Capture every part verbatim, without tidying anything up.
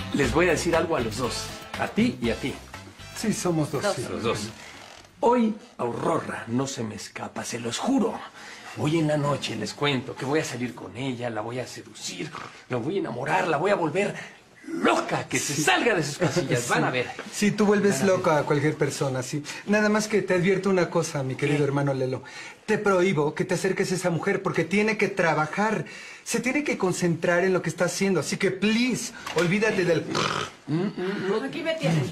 Les voy a decir algo a los dos. A ti y a ti. Sí, somos dos. Dos. Sí. Los dos. Hoy Aurora no se me escapa, se los juro. Hoy en la noche les cuento que voy a salir con ella, la voy a seducir, la voy a enamorar, la voy a volver loca, que se salga de sus casillas. Van a ver. Sí, tú vuelves loca a cualquier persona, sí. Nada más que te advierto una cosa, mi querido ¿Qué? hermano Lelo. Te prohíbo que te acerques a esa mujer porque tiene que trabajar. Se tiene que concentrar en lo que está haciendo. Así que, please, olvídate del... Aquí me tienes.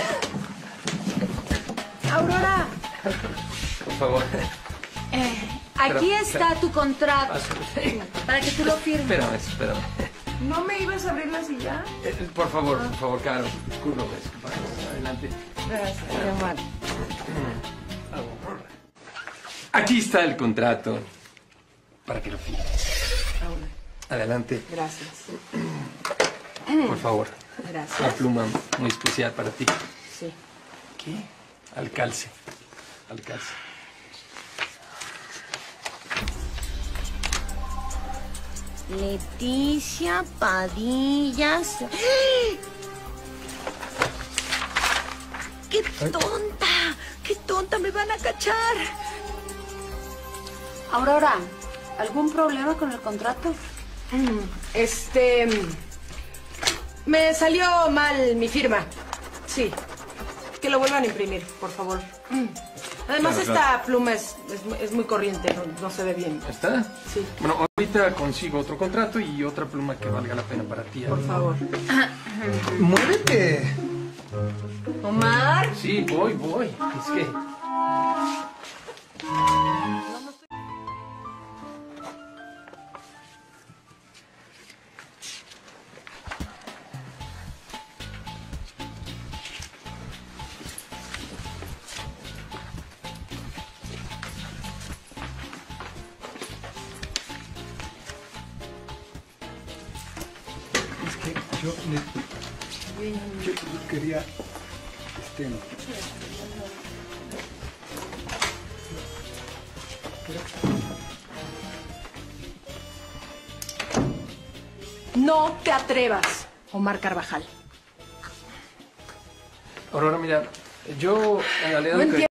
Aurora, Por favor. eh, aquí Pero, está pero- tu contrato Pásale. para que tú lo firmes. Espérame, espérame. ¿No me ibas a abrir la silla? Eh, Por favor, por favor, Caro. Discúlpame, discúlpame. Adelante. Gracias, qué mal. Aurora. Aquí está el contrato. Para que lo firmes. Aurora, Adelante. gracias. Por favor. Gracias. Una pluma muy especial para ti. Sí. ¿Qué? Al calce. Al calce. Leticia Padillas. ¡Qué tonta! ¡Qué tonta! ¡Me van a cachar! Aurora, ¿algún problema con el contrato? Este... Me salió mal mi firma. Sí. Que lo vuelvan a imprimir, por favor. Además, Claro, esta claro. pluma es, es, es muy corriente, no, no se ve bien. ¿Está? Sí. Bueno, ahorita consigo otro contrato y otra pluma que valga la pena para ti. Por favor. ¡Muévete! Omar. Sí, voy, voy. Es que... Es que yo, le- yo quería... Este... No te atrevas, Omar Carvajal. Aurora, mira, yo en realidad... No lo que-